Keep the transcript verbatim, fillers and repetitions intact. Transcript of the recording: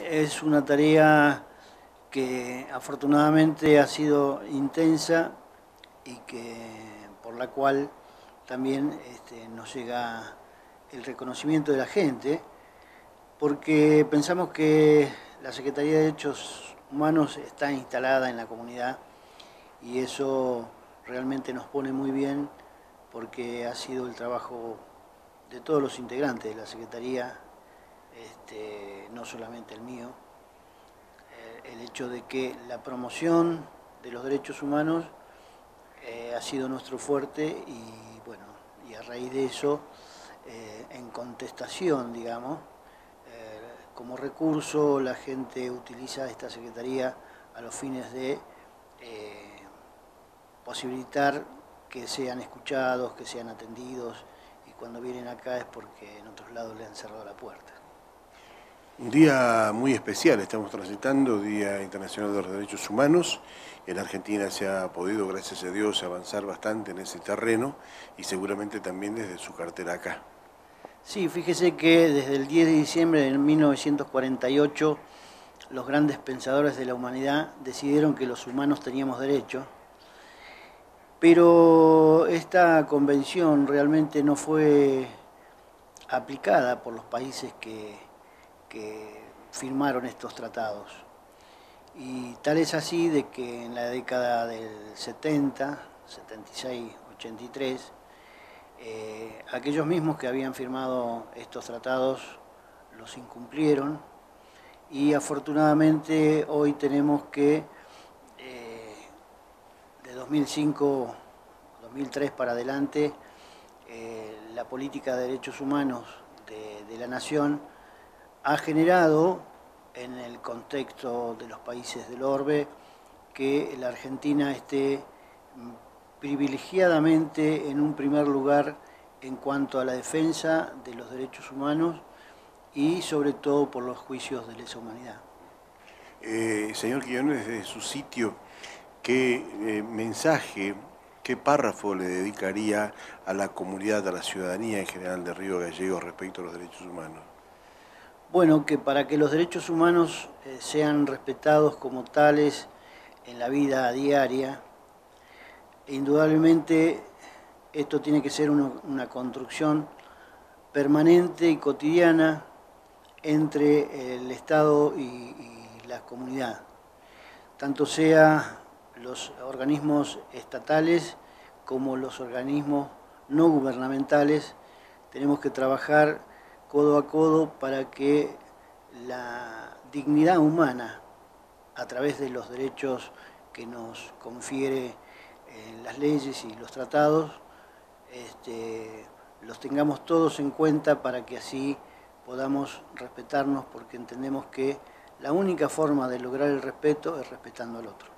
es una tarea que afortunadamente ha sido intensa y que por la cual también este, nos llega el reconocimiento de la gente, porque pensamos que la Secretaría de Derechos Humanos está instalada en la comunidad y eso realmente nos pone muy bien porque ha sido el trabajo de todos los integrantes de la Secretaría, este, no solamente el mío, eh, el hecho de que la promoción de los derechos humanos eh, ha sido nuestro fuerte y bueno, y a raíz de eso, eh, en contestación, digamos, eh, como recurso la gente utiliza esta Secretaría a los fines de eh, posibilitar que sean escuchados, que sean atendidos, y cuando vienen acá es porque en otros lados le han cerrado la puerta. Un día muy especial estamos transitando, Día Internacional de los Derechos Humanos. En Argentina se ha podido, gracias a Dios, avanzar bastante en ese terreno y seguramente también desde su cartera acá. Sí, fíjese que desde el diez de diciembre de mil novecientos cuarenta y ocho los grandes pensadores de la humanidad decidieron que los humanos teníamos derechos, pero esta convención realmente no fue aplicada por los países que, que firmaron estos tratados. Y tal es así de que en la década del setenta, setenta y seis, ochenta y tres, eh, aquellos mismos que habían firmado estos tratados los incumplieron y afortunadamente hoy tenemos que eh, de dos mil cinco, dos mil tres para adelante, eh, la política de derechos humanos de, de la nación ha generado en el contexto de los países del orbe que la Argentina esté privilegiadamente en un primer lugar en cuanto a la defensa de los derechos humanos y sobre todo por los juicios de lesa humanidad. Eh, señor Quiñones, desde su sitio, ¿qué eh, mensaje, qué párrafo le dedicaría a la comunidad, a la ciudadanía en general de Río Gallegos respecto a los derechos humanos? Bueno, que para que los derechos humanos eh, sean respetados como tales en la vida diaria, indudablemente esto tiene que ser una, una construcción permanente y cotidiana entre el Estado y, y la comunidad, tanto sea los organismos estatales como los organismos no gubernamentales. Tenemos que trabajar codo a codo para que la dignidad humana, a través de los derechos que nos confiere eh, las leyes y los tratados, este, los tengamos todos en cuenta para que así podamos respetarnos, porque entendemos que la única forma de lograr el respeto es respetando al otro.